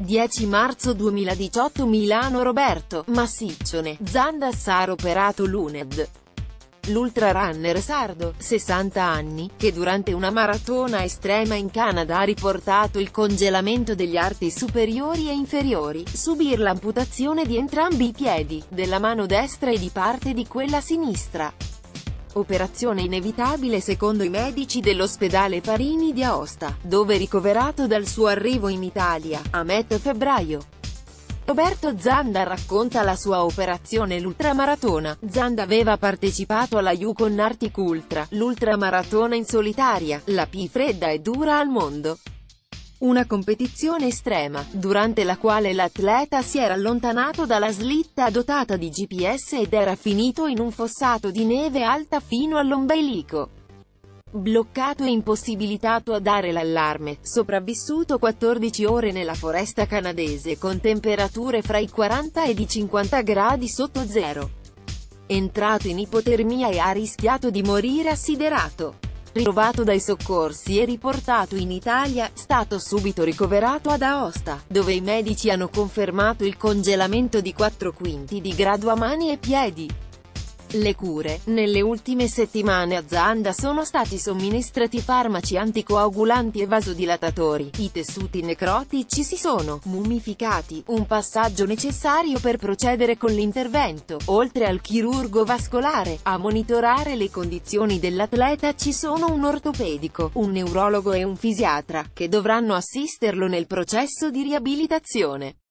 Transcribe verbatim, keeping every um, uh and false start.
dieci marzo duemiladiciotto Milano Roberto Massiccione, Zanda sarà operato lunedì. L'ultrarunner sardo, sessanta anni, che durante una maratona estrema in Canada ha riportato il congelamento degli arti superiori e inferiori, subir l'amputazione di entrambi i piedi, della mano destra e di parte di quella sinistra. Operazione inevitabile secondo i medici dell'ospedale Parini di Aosta, dove ricoverato dal suo arrivo in Italia, a metà febbraio. Roberto Zanda racconta la sua operazione l'ultramaratona. Zanda aveva partecipato alla Yukon Arctic Ultra, l'ultramaratona in solitaria, la più fredda e dura al mondo. Una competizione estrema, durante la quale l'atleta si era allontanato dalla slitta dotata di G P S ed era finito in un fossato di neve alta fino all'ombelico. Bloccato e impossibilitato a dare l'allarme, sopravvissuto quattordici ore nella foresta canadese con temperature fra i quaranta ed i cinquanta gradi sotto zero. Entrato in ipotermia e ha rischiato di morire assiderato. Ritrovato dai soccorsi e riportato in Italia, stato subito ricoverato ad Aosta, dove i medici hanno confermato il congelamento di quattro quinti di grado a mani e piedi. Le cure. Nelle ultime settimane a Zanda sono stati somministrati farmaci anticoagulanti e vasodilatatori. I tessuti necrotici si sono mummificati, un passaggio necessario per procedere con l'intervento. Oltre al chirurgo vascolare, a monitorare le condizioni dell'atleta ci sono un ortopedico, un neurologo e un fisiatra, che dovranno assisterlo nel processo di riabilitazione.